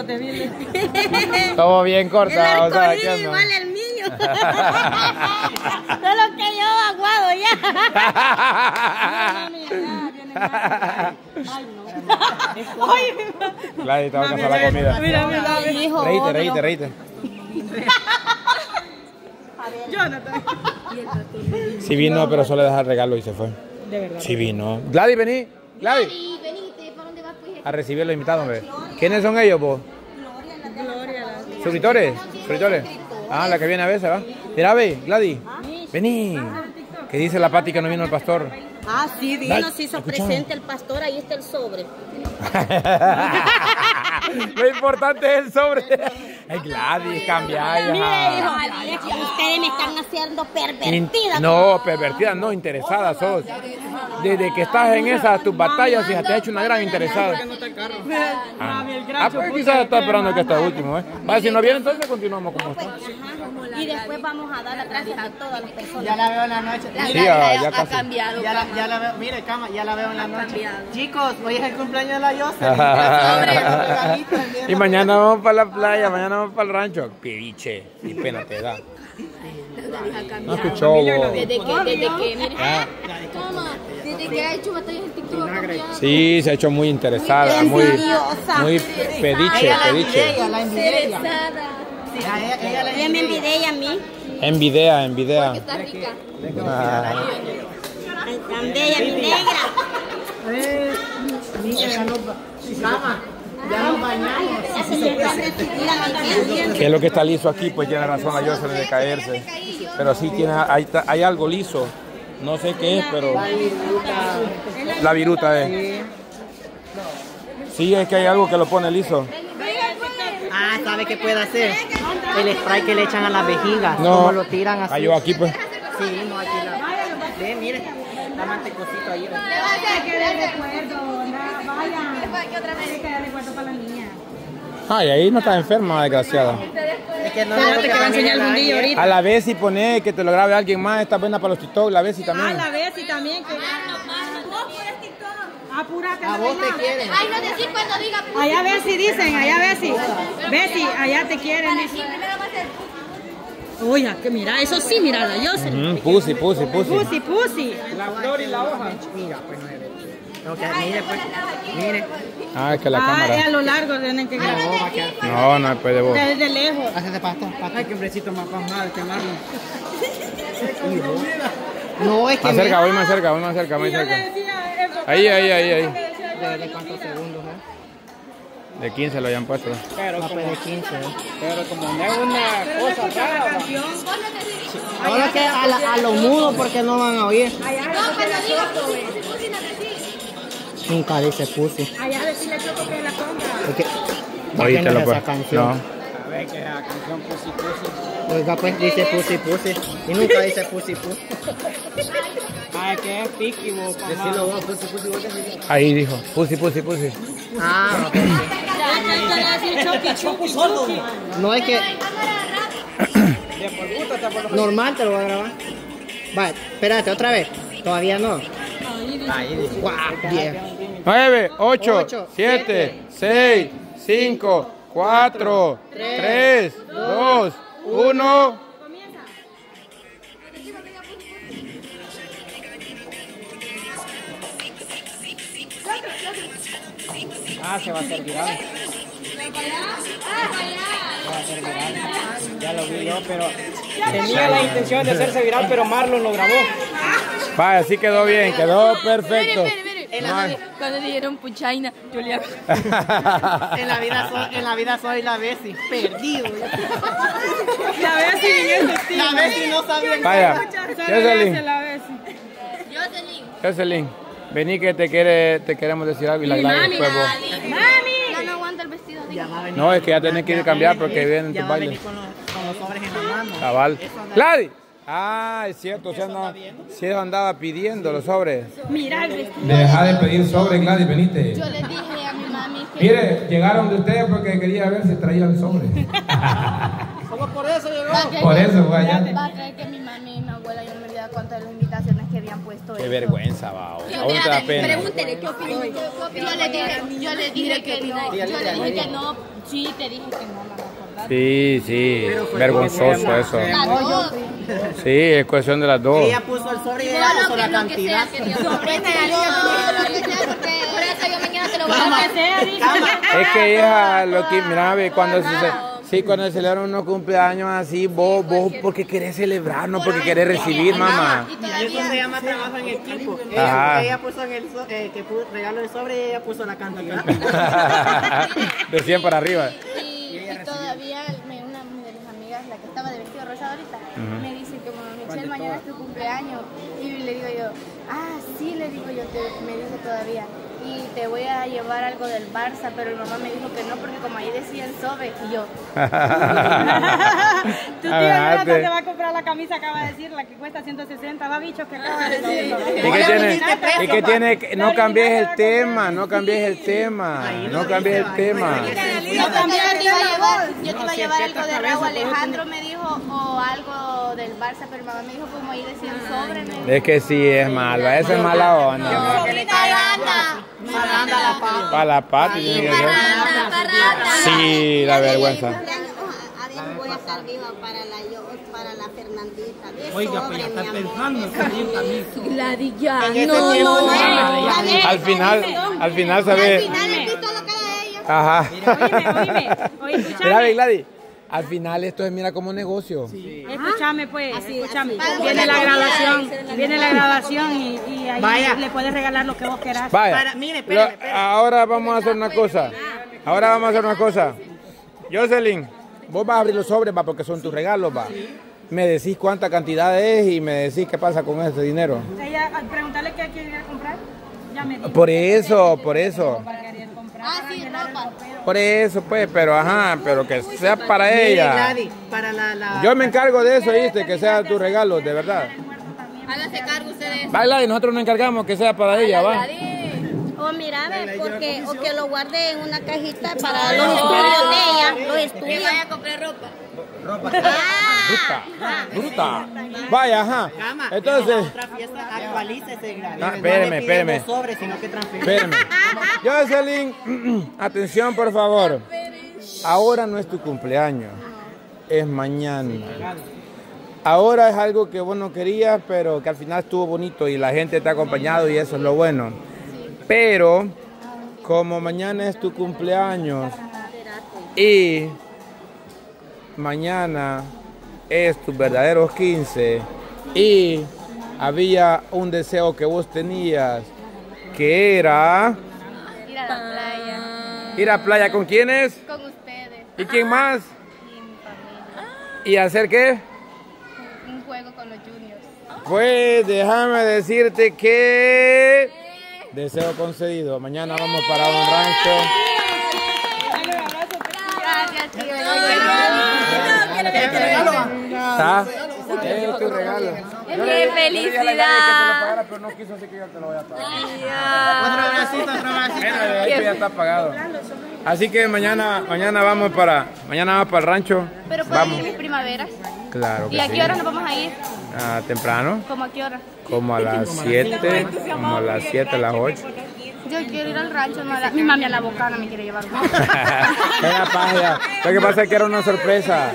bigote de Billy. Todo bien corta, el arcoíris igual el mío. Solo que yo aguado ya. Ay, no. Gladys, te va a casar la comida. Mira, hijo. Reíte. Jonathan. Sí vino, pero solo deja el regalo y se fue. De verdad. Sí vino. Gladys, vení. Gladys. Venite, ¿para dónde vas pues? A recibir los invitados, hombre. ¿Quiénes son ellos, vos? Gloria. ¿Suscriptores? Ah, la que viene a veces, ¿va? Mira, ve, Gladys. Vení. ¿Qué dice la Pati que no vino el pastor? Ah, sí, vino, se hizo presente el pastor, ahí está el sobre. Lo importante es el sobre. Ay, Gladys, cambia. Mire, hijo, ustedes me están haciendo pervertida. No, pervertida, no, interesada sos. Desde que estás en esas tus batallas, fíjate, te has hecho una gran interesada. Pues quizás está esperando que esté último, ¿eh? Vale, si no viene, entonces continuamos como está. Y después vamos a dar las gracias a todas las personas. Ya la veo en la noche. Sí, ya Ha casi. cambiado. Ya la veo, mire, cama, ya la veo en la noche. Chicos, hoy es el cumpleaños de la Yosel. Y mañana vamos para la playa, mañana vamos para el rancho. Pediche, ni pena te da. No escuchó vos. Desde que, mire. Toma, desde que ha hecho batallas en TikTok. Sí, se ha hecho muy interesada, muy pediche. La envidia. Ella me envidia a mí. Envidia. Está rica. Tan bella, mi negra. Ya nos bañamos. Que es lo que está liso aquí, pues tiene razón la Yosel de caerse. Pero sí tiene, hay algo liso. No sé qué es, pero la viruta es. Sí, es que hay algo que lo pone liso. Ah, ¿sabe qué puede hacer? El spray que le echan a las vejigas. No, Como lo tiran así. cayó aquí, pues. Sí, no, aquí la. Ve, mire. La mantecosito ahí. Ay, ahí no está enferma, desgraciada. Es que no Espérate que va a enseñar algún día ahorita. A la vez si pone que te lo grabe alguien más, está buena para los TikTok, la vez y también. A ver si también. Apúrate. A vos te quieren. Ay, no decir cuando diga. Allá ver si dicen, allá ver si. Ve si, allá te quieren. Primero va a ser. Oye, que mira, eso sí, mira, la Yosel. Pussy. Pussy. La flor y la hoja. Mira, pues no es de. Ok, mire, pues. Mire. Ah, es que la Es a cámara. lo largo tienen que grabar. No, va a quedar. No puede vos. Desde lejos. Hácete pasto. Ay, qué hombrecito más pasmado, quemarlo. No, es que. Más cerca, más cerca. Ahí. ¿De cuántos segundos, De 15 lo habían puesto. Pero no, pues de 15, Pero como no es una cosa rara. Ahora que a lo mudo porque no van a oír. No, cuando diga pussy, no decir. Nunca dice pussy. Allá decirle Choco que la compra. Porque, Oíste lo esa pues. canción. No. A ver que la canción pussy. Oiga, pues dice pussy. Y nunca dice pussy. Ay, que es piqui, vos. Decirlo vos, pussy. Ahí dijo, pussy. Ah, no es que. Normal te lo voy a grabar. Vale, espérate, otra vez. Todavía no. Guau, 10. 9, 8, 7, 6, 5, 4, 3, 2, 1. Ah, se va a hacer viral. Ya lo vi yo, pero tenía la intención de hacerse viral, pero Marlon lo grabó. Vaya, así quedó bien, quedó perfecto. Cuando dijeron puchaina, yo le hago. En la vida soy la Bessie, perdido. La Bessie en ese estilo. La Bessie no sabía. Vaya, Jocelyn. Vení que te queremos decir algo y la Gladys después vos. Ya no aguanta el vestido. No, es que ya tenés que ir a cambiar porque vienen tus bailes. Con los sobres en la mano. Cabal. Gladys. Ah, es cierto, si andaba pidiendo los sobres. Mira el vestido. Deja de pedir sobres, Gladys, venite. Yo le dije a mi mami que. Mire, llegaron de ustedes porque quería ver si traían sobres. Solo por eso llegó. Por eso fue allá. Va a creer que mi mami y mi abuela, yo no me olvidaba cuántas de las invitaciones que habían puesto Qué eso. vergüenza, va. Aún te da pena. Pregúntele qué opinó. Yo le dije que no. Yo le dije que no. Sí, te dije que no, no me acordaba. Sí, vergonzoso eso. Sí, es cuestión de las dos. Ella puso el sobre y ella puso la cantidad. Por eso yo mañana te lo voy a Es que hija, lo que, mira, ve, cuando cuando se celebran unos cumpleaños así, vos porque querés celebrar, no porque querés recibir, mamá. Y eso se llama trabajo en equipo. Ajá. Ella puso en el que regalo el sobre y ella puso la cantidad. De 100 para arriba. Y todavía una de mis amigas, la que estaba de vestido rosado ahorita, me dice que bueno, Michelle, mañana es tu cumpleaños. Y le digo yo, sí, le digo yo, me dice todavía. Y te voy a llevar algo del Barça, pero mi mamá me dijo que no, porque como ahí decían sobre, y yo. Tu tía Jonathan te va a comprar la camisa, acaba de decir, la que cuesta 160, va bicho que acaba de decir. ¿Y qué tiene? No cambies el tema, no cambies el tema, no cambies el tema. Yo te iba a llevar algo de Raúl Alejandro, me dijo, o algo del Barça, pero mi mamá me dijo como ahí decían sobre. Es que sí, es malva, eso es mala onda. Para la pata tiene que ser. Sí, la vergüenza. Además voy a estar viva para la Fernandita. Oiga, pues ya está pensando salir también. Gladilla, Al final, ¿sabes? Ajá. Oye, escúchame. Mira, Gladys, al final esto es, mira, como negocio. Escúchame, pues, escúchame. Viene la graduación y ahí le puedes regalar lo que vos querás. Vaya, ahora vamos a hacer una cosa. Jocelyn, vos vas a abrir los sobres, va, porque son tus regalos, va. Me decís cuánta cantidad es y me decís qué pasa con ese dinero. Ella, al preguntarle qué quiere ir a comprar, ya me dijo. Por eso. Sí, ropa. Por eso, pues, pero que sea para ella. Gladys, para Yo me encargo de eso, ¿viste? Que sea tu regalo, de verdad. Háganse cargo ustedes. Baila y nosotros nos encargamos que sea para ella, va. Mira, porque o que lo guarde en una cajita para los estudios de ella, los estudios. Vaya a comprar ropa. Bruta. Vaya, Entonces, otra fiesta, actualícese, Gladys. Espéreme. No sobre, sino que Espérame. Jocelyn, atención, por favor. Ahora no es tu cumpleaños, es mañana. Ahora es algo que vos no querías, pero que al final estuvo bonito y la gente te ha acompañado y eso es lo bueno. Pero, como mañana es tu cumpleaños y mañana es tus verdaderos 15 y había un deseo que vos tenías, que era Ir a la playa. ir a playa. ¿Con quiénes? Con ustedes. ¿Y quién más? Y mi familia. ¿Y hacer qué? Un juego con los juniors. Pues déjame decirte que deseo concedido. Mañana vamos para un rancho. Gracias, tío. ¿Está? Es tu regalo. ¡Qué felicidad! Pero no quiso, así que yo te lo voy a pagar. Otro bracito. Esto ya está pagado. Así que mañana vamos para el rancho. Pero pueden ir mis primaveras. Claro que ¿Y a sí. qué hora nos vamos a ir? Temprano, ¿Cómo a qué hora? como a las 7, como a las 7, a las 8. Yo quiero ir al rancho. Mi mami a la bocana me quiere llevar. Era paja. Lo que pasa es que era una sorpresa.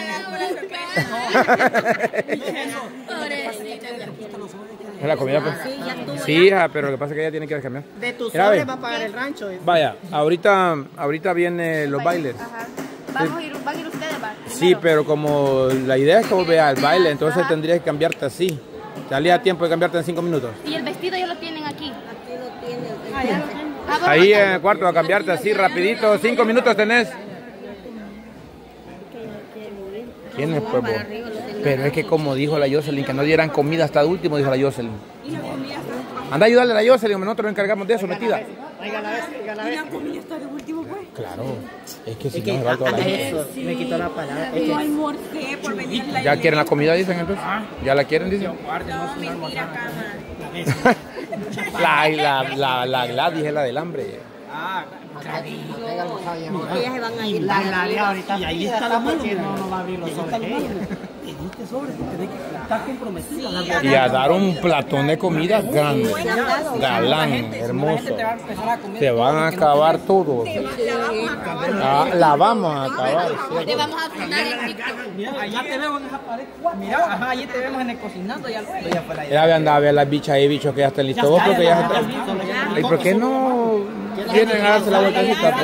¿Es la comida, pues? Sí, hija, pero lo que pasa es que ella tiene que cambiar. De tus Mira, sobres ve. va a pagar el rancho. Vaya, ahorita vienen los bailes. Ajá. Van a ir ustedes, va. Sí, pero como la idea es que vos veas el baile, entonces tendrías que cambiarte así. Salía a tiempo de cambiarte en 5 minutos. Y el vestido ya lo tienen aquí. Aquí lo tienen. Ya lo tienen. Ahí en el cuarto a cambiarte así rapidito, 5 minutos tenés. ¿Quién es, pues, vos? Pero es que como dijo la Jocelyn, que no dieran comida hasta el último, dijo la Jocelyn. Anda a ayudarle a la Jocelyn, nosotros nos encargamos de eso, metida. Oiga la vez. ¿Y la comida está de último, pues? Claro, es que si no se va toda la gente. Eso, me quitó la palabra. Yo almorcé por venir a la ¿Ya quieren la comida, dicen entonces? ¿Ya la quieren, dicen? No, mentira, cama. La Gladys es la del hambre. Ellas se van a ir. La Gladys ahorita. Y ahí está la mano. No va a abrir los sobres ella. este sobre tenés que estar comprometida. Y a dar un platón de comida grande, galán, hermoso. Te van a acabar todo. La vamos a acabar. Te vamos a frenar en TikTok. Allá te vemos en esa pared. Mira, ajá, allí te vemos en el cocinando. Ya habían dado a ver las bichas y bichos que ya están listos. ¿Vos porque ya están? ¿Y por qué no vienen a darse la vueltecita?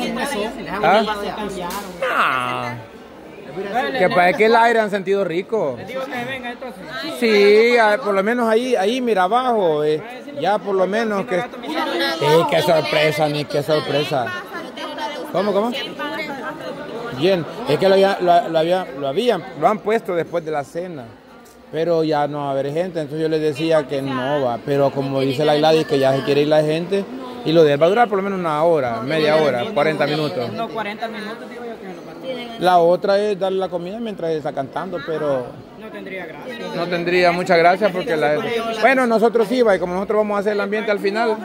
¿Ah? Que parece que el aire han sentido rico. Sí, por lo menos ahí mira abajo. Ya por lo menos que... qué sorpresa, ni qué sorpresa. ¿Cómo? Bien, es que lo han puesto después de la cena. Pero ya no va a haber gente, entonces yo les decía que no va. Pero como dice la Gladys que ya se quiere ir la gente, y lo de él va a durar por lo menos una hora, media hora, 40 minutos. No, 40 minutos digo yo que no va. La otra es darle la comida mientras está cantando, pero no tendría gracia. No tendría mucha gracia porque bueno, nosotros sí, y como nosotros vamos a hacer el ambiente al final.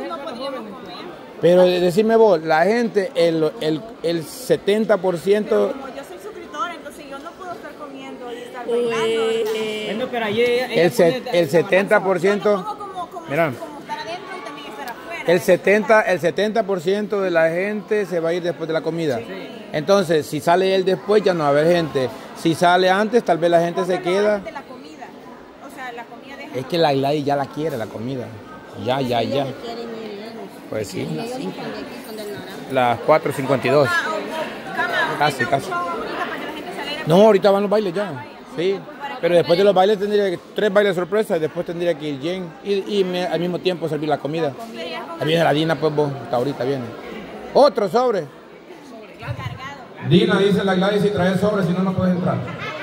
Pero decime vos, la gente, el 70%... Como yo soy suscriptora, entonces yo no puedo estar comiendo y estar bailando. Bueno, pero allí el 70%... Mira, el 70% de la gente se va a ir después de la comida. Entonces, si sale él después, ya no va a haber gente. Si sale antes, tal vez la gente se queda. Es que la Gladys ya la quiere, la comida. Ya. Pues sí. Las 4:52. Casi. No, ahorita van los bailes ya. Sí. Pero después de los bailes tendría que 3 bailes sorpresa y después tendría que ir Jen y al mismo tiempo servir la comida. Ahí viene la Dina, pues vos, hasta ahorita viene. Otro sobre. Dina dice la Gladys si trae sobre, si no, no puedes entrar.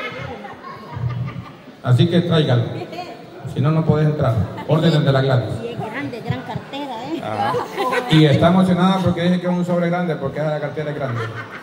Así que tráigalo. Si no, no puedes entrar. Órdenes de la Gladys. Y es grande, gran cartera, Ajá. Y está emocionada porque dice que es un sobre grande, porque la cartera es grande.